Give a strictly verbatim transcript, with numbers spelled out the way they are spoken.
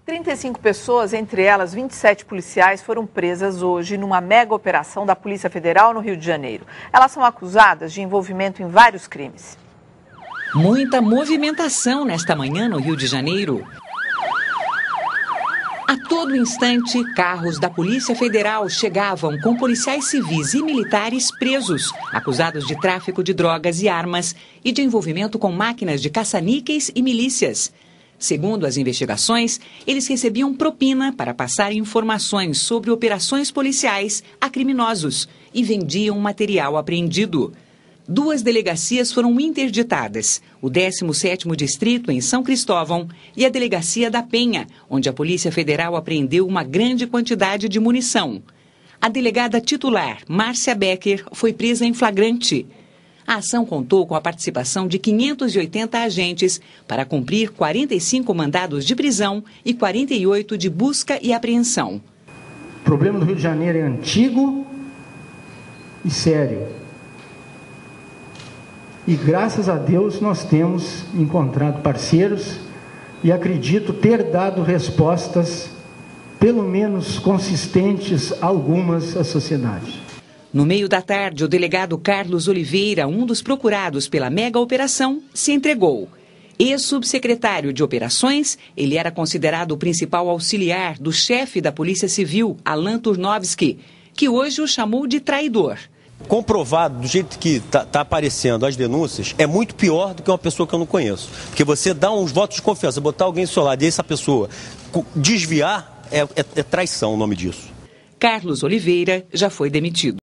trinta e cinco pessoas, entre elas vinte e sete policiais, foram presas hoje numa mega operação da Polícia Federal no Rio de Janeiro. Elas são acusadas de envolvimento em vários crimes. Muita movimentação nesta manhã no Rio de Janeiro. A todo instante, carros da Polícia Federal chegavam com policiais civis e militares presos, acusados de tráfico de drogas e armas e de envolvimento com máquinas de caça-níqueis e milícias. Segundo as investigações, eles recebiam propina para passar informações sobre operações policiais a criminosos e vendiam material apreendido. Duas delegacias foram interditadas, o décimo sétimo Distrito em São Cristóvão e a Delegacia da Penha, onde a Polícia Federal apreendeu uma grande quantidade de munição. A delegada titular, Márcia Becker, foi presa em flagrante. A ação contou com a participação de quinhentos e oitenta agentes para cumprir quarenta e cinco mandados de prisão e quarenta e oito de busca e apreensão. O problema do Rio de Janeiro é antigo e sério. E graças a Deus nós temos encontrado parceiros e acredito ter dado respostas, pelo menos consistentes, algumas à sociedade. No meio da tarde, o delegado Carlos Oliveira, um dos procurados pela mega operação, se entregou. Ex-subsecretário de Operações, ele era considerado o principal auxiliar do chefe da Polícia Civil, Alan Turnovski, que hoje o chamou de traidor. Comprovado do jeito que está tá aparecendo as denúncias, é muito pior do que uma pessoa que eu não conheço. Porque você dá uns votos de confiança, botar alguém do seu lado e essa pessoa desviar, é, é, é traição o nome disso. Carlos Oliveira já foi demitido.